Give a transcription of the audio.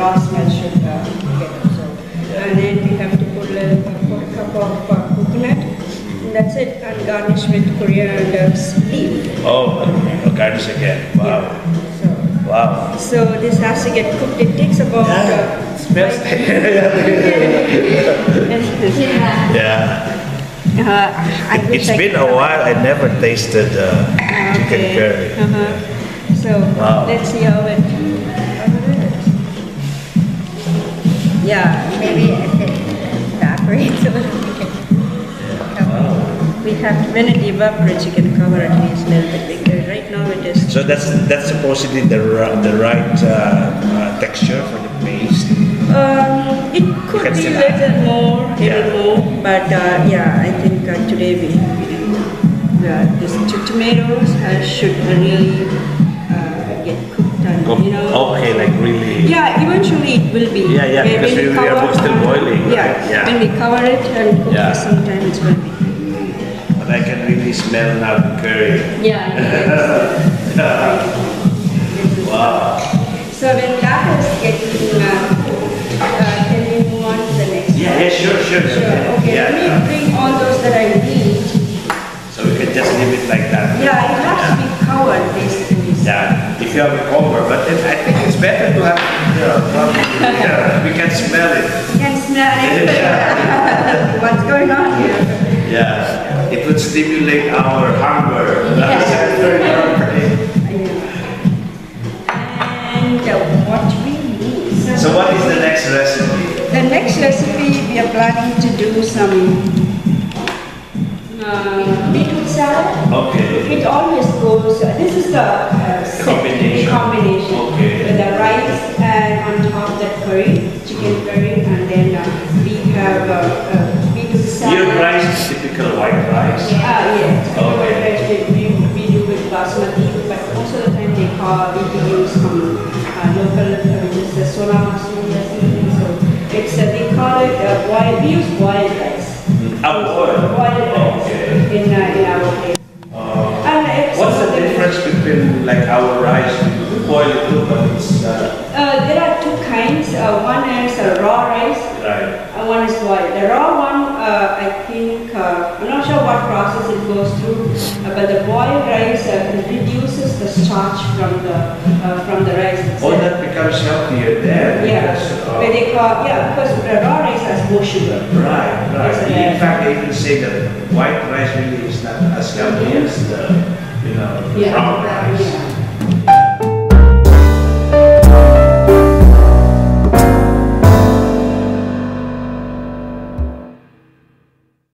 raw smell should get absorbed. And then we have to put a cup of coconut. And that's it, and garnish with coriander leaf. Oh, garnish again. Wow. Yeah. Wow. So this has to get cooked. It takes about. Smells. It's been a while. I never tasted chicken curry. So let's see how it is. Yeah, maybe if it evaporates a little bit. We have to, when it evaporates, you can cover at least a little bit bigger. Right now it is. So that's supposedly the right texture for the paste. It could be a little more, but yeah, I think today we these tomatoes should really get cooked and Okay, like really. Yeah, eventually it will be. Yeah, because we are still boiling. Yeah, when we cover it and cook for some time, it's going to be. But I can really smell now the curry. Yeah. Wow. So when that is getting can we move on to the next one? Yeah, sure. Okay, let me bring all those that I need. So we can just leave it like that. Yeah, it has to be covered basically. Yeah, if you have a cover, but then I think it's better to have, we can smell it. You can smell it. What's going on here? Yeah, it would stimulate our hunger. Yes. And what we need. So what is the next recipe? The next recipe, we are planning to do some beetroot salad. Okay. It always goes, this is the combination okay. With the rice and on top the curry, chicken curry, and then we have beetroot salad. Your rice is typical white rice? Yes. Okay. We do with basmati, but most of the time we use some local, which is the sola masuri. So it's, they call it boiled, we use boiled rice. Boiled rice in our place. What's the difference between like our rice? We boil it too, but it's... there are two kinds. One is raw rice. Right. One is boiled. The raw one, I think, I'm not sure what process it goes through, but the boiled rice reduces the starch from the rice itself. Oh, that becomes healthier then. Because the raw rice has more sugar. Right. In fact, they even say that white rice really is not as healthy as the, brown rice.